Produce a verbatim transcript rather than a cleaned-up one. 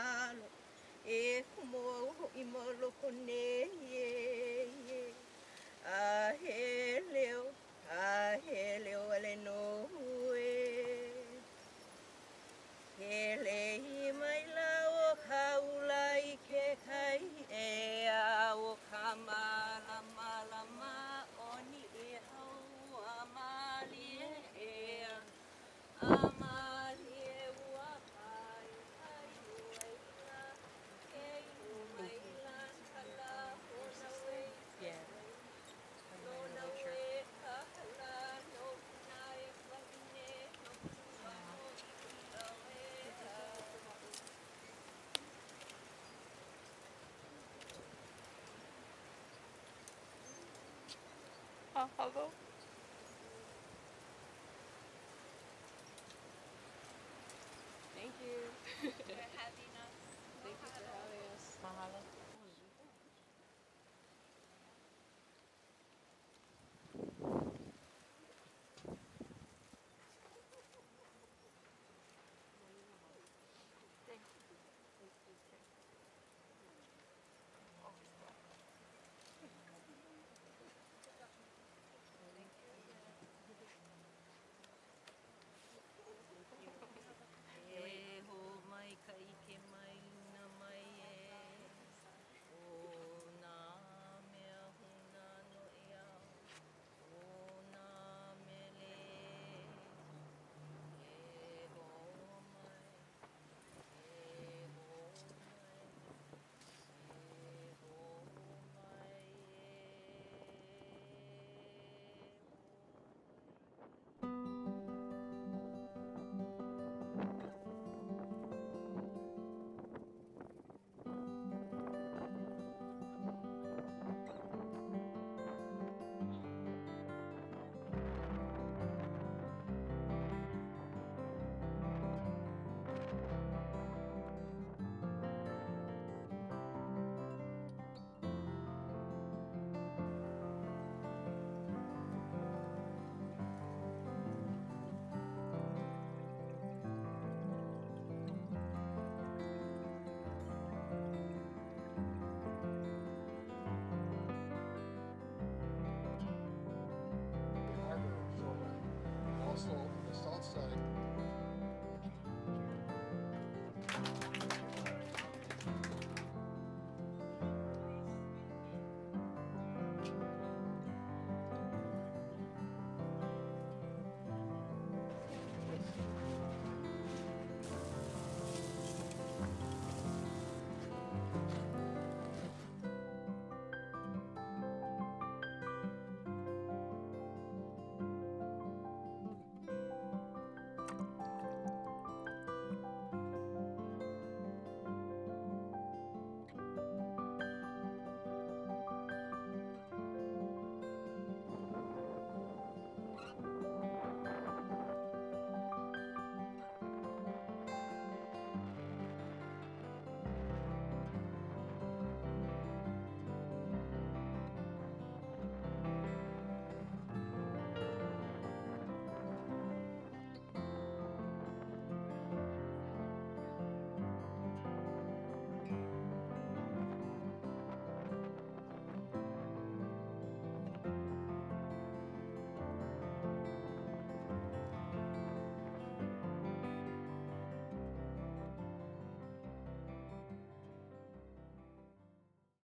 malo e kumo i moloko ne ye ye a he leo a he leo ale no e he le i mai la o kaula i ke kai e a o ka mala mala ma oni e hau a mali e a amali e ua kai kai uaila ke uaila kala hona wei Yeah. no na we kahala no punai wahine no puaho i awe Oh, hello. Thank you. for having us. Thank you for having us. Mahalo. E ho mai ka ike mai luna mai e o nā mea huna no e au o nā mele e ho mai e ho mai e ho mai e ho Harbor, so also